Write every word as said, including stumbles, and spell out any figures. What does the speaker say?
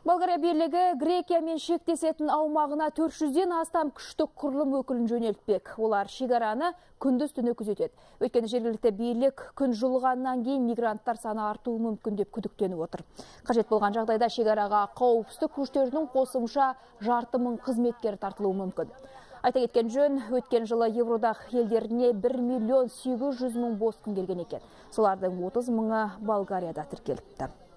Болгария бирлиги Грекиямен шектесетін аумағына төрт жүзден астам күштік құрылым өкілін жөнелтпек. Олар шекараны күндіз түні күзетеді. Өйткені жергілікті бирлик күн жылығаннан кейін мигранттар саны артуы мүмкін деп күдіктеніп отыр. Қажет болған жағдайда шекараға қауіпсіздік күштерінің қосымша жарты мың қызметкері тартылуы мүмкін. Айта кеткен жөн, өткен жылы Евродақ елдеріне бір миллион сегіз жүз мың босқын келген екен. Солардың отыз мыңы Болгарияда тіркеліпті.